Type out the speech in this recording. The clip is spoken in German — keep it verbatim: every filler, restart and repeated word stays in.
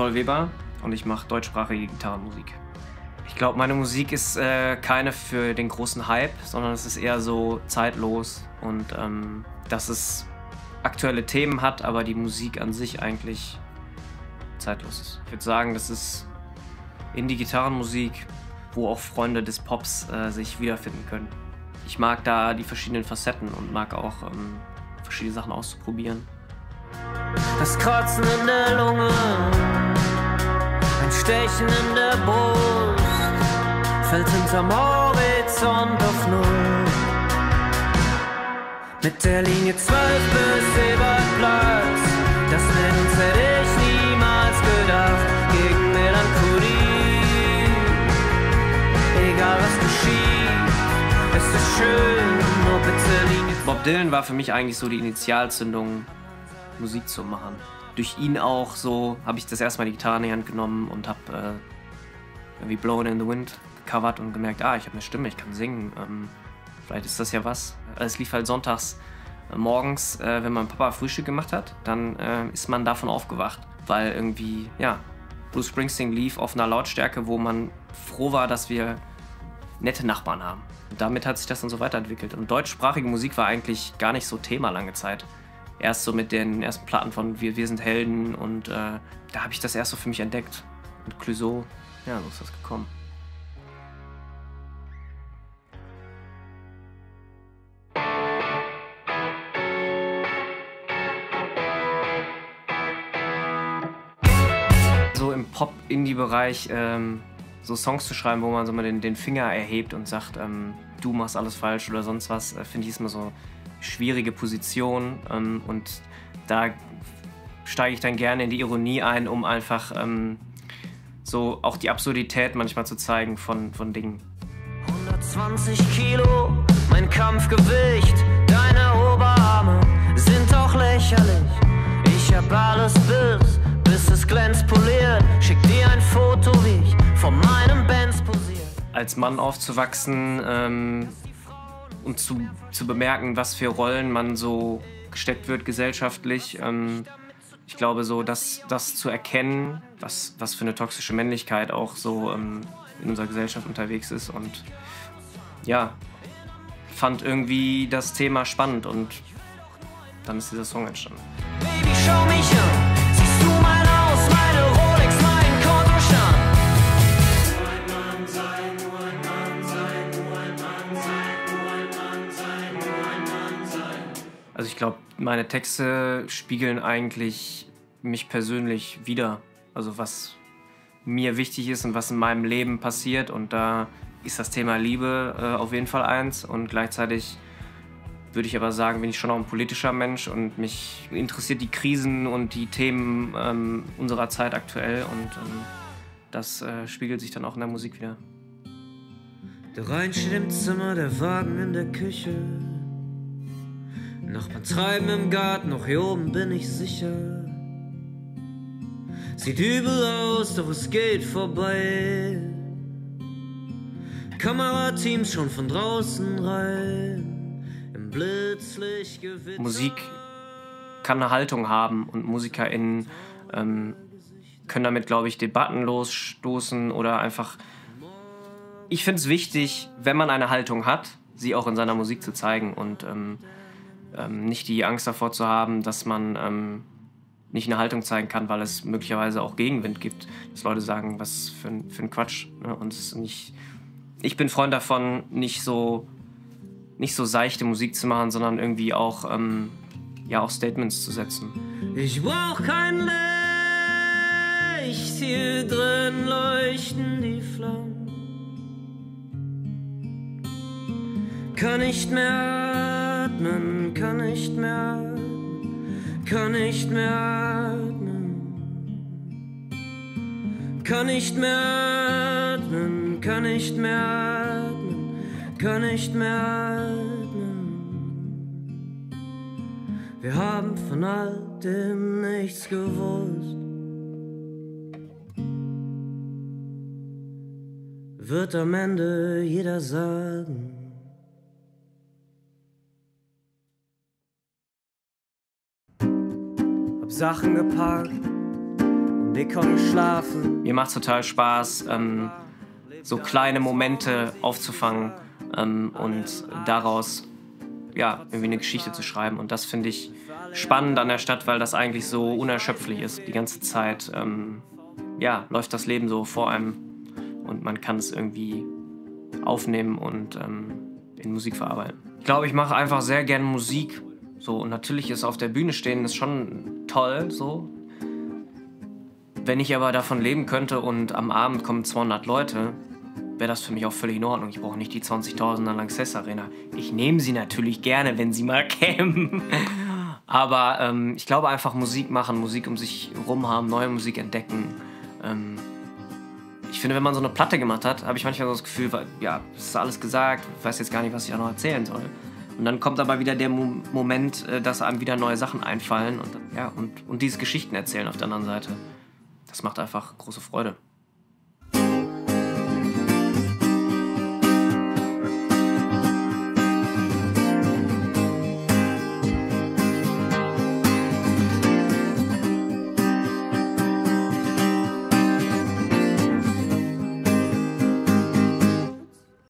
Paul Weber und ich mache deutschsprachige Gitarrenmusik. Ich glaube, meine Musik ist äh, keine für den großen Hype, sondern es ist eher so zeitlos und ähm, dass es aktuelle Themen hat, aber die Musik an sich eigentlich zeitlos ist. Ich würde sagen, das ist Indie-Gitarrenmusik, wo auch Freunde des Pops äh, sich wiederfinden können. Ich mag da die verschiedenen Facetten und mag auch ähm, verschiedene Sachen auszuprobieren. Das Kratzen in der Lunge, ein Stechen in der Brust, fällt hinterm Horizont auf Null. Mit der Linie zwölf bis Ebertplatz, das mit uns hätte ich niemals gedacht. Gegen Melancholie, egal was geschieht, es ist schön, nur bitte Linie. Bob Dylan war für mich eigentlich so die Initialzündung, Musik zu machen. Durch ihn auch so habe ich das erste Mal die Gitarre in die Hand genommen und habe äh, irgendwie Blowin' in the Wind gecovert und gemerkt, ah, ich habe eine Stimme, ich kann singen. Ähm, vielleicht ist das ja was. Es lief halt sonntags äh, morgens, äh, wenn mein Papa Frühstück gemacht hat, dann äh, ist man davon aufgewacht, weil irgendwie, ja, Bruce Springsteen lief auf einer Lautstärke, wo man froh war, dass wir nette Nachbarn haben. Und damit hat sich das dann so weiterentwickelt. Und deutschsprachige Musik war eigentlich gar nicht so Thema lange Zeit. Erst so mit den ersten Platten von Wir, wir sind Helden und äh, da habe ich das erst so für mich entdeckt. Mit Clouseau, ja, so ist das gekommen. So im Pop-Indie-Bereich ähm, so Songs zu schreiben, wo man so mal den, den Finger erhebt und sagt, ähm, du machst alles falsch oder sonst was, äh, finde ich immer so schwierige Position ähm, und da steige ich dann gerne in die Ironie ein, um einfach ähm, so auch die Absurdität manchmal zu zeigen von, von Dingen. hundertzwanzig Kilo, mein Kampfgewicht, deine Oberarme sind auch lächerlich. Ich hab alles bis, bis es glänzt poliert, schick dir ein Foto, wie ich vor meinem Benz posiert. Als Mann aufzuwachsen, ähm, und zu, zu bemerken, was für Rollen man so gesteckt wird gesellschaftlich. Ähm, ich glaube, so das, das zu erkennen, was, was für eine toxische Männlichkeit auch so ähm, in unserer Gesellschaft unterwegs ist. Und ja, fand irgendwie das Thema spannend und dann ist dieser Song entstanden. Baby, schau mich an, siehst du mein Haus, meine Rolex, mein Kontostand? Nur ein Mann sein, nur ein Mann sein, nur ein Mann sein, nur ein Mann sein, nur ein Mann sein. Also ich glaube, meine Texte spiegeln eigentlich mich persönlich wider. Also was mir wichtig ist und was in meinem Leben passiert. Und da ist das Thema Liebe äh, auf jeden Fall eins. Und gleichzeitig würde ich aber sagen, bin ich schon auch ein politischer Mensch und mich interessiert die Krisen und die Themen ähm, unserer Zeit aktuell. Und ähm, das äh, spiegelt sich dann auch in der Musik wieder. Der Rhein steht im Zimmer, der Wagen in der Küche. Nachbarn treiben im Garten, noch hier oben bin ich sicher. Sieht übel aus, doch es geht vorbei. Kamerateams schon von draußen rein. Im Blitzlichtgewitter. Musik kann eine Haltung haben und MusikerInnen ähm, können damit, glaube ich, Debatten losstoßen oder einfach. Ich finde es wichtig, wenn man eine Haltung hat, sie auch in seiner Musik zu zeigen und ähm, ähm, nicht die Angst davor zu haben, dass man ähm, nicht eine Haltung zeigen kann, weil es möglicherweise auch Gegenwind gibt, dass Leute sagen, was für ein, für ein Quatsch. Ne? Und es ist nicht. Ich bin Freund davon, nicht so, nicht so seichte Musik zu machen, sondern irgendwie auch, ähm, ja, auch Statements zu setzen. Ich brauch kein Licht, hier drin leuchten die Flammen. Kann nicht mehr atmen, kann nicht mehr atmen, kann nicht mehr atmen. Kann nicht mehr atmen, kann nicht mehr atmen, kann nicht mehr atmen. Wir haben von all dem nichts gewusst. Wird am Ende jeder sagen. Hab Sachen gepackt und wir konnten schlafen. Mir macht es total Spaß, ähm, so kleine Momente aufzufangen ähm, und daraus ja, irgendwie eine Geschichte zu schreiben. Und das finde ich spannend an der Stadt, weil das eigentlich so unerschöpflich ist. Die ganze Zeit ähm, ja, läuft das Leben so vor einem und man kann es irgendwie aufnehmen und ähm, in Musik verarbeiten. Ich glaube, ich mache einfach sehr gerne Musik. So, und natürlich ist auf der Bühne stehen ist schon toll, so. Wenn ich aber davon leben könnte und am Abend kommen zweihundert Leute, wäre das für mich auch völlig in Ordnung. Ich brauche nicht die zwanzigtausender Lanxess Arena. Ich nehme sie natürlich gerne, wenn sie mal kämen. Aber ähm, ich glaube einfach Musik machen, Musik um sich rum haben, neue Musik entdecken. Ähm, ich finde, wenn man so eine Platte gemacht hat, habe ich manchmal so das Gefühl, ja, es ist alles gesagt, ich weiß jetzt gar nicht, was ich da noch erzählen soll. Und dann kommt aber wieder der Mo- Moment, dass einem wieder neue Sachen einfallen und, ja, und, und dieses Geschichten erzählen auf der anderen Seite. Das macht einfach große Freude.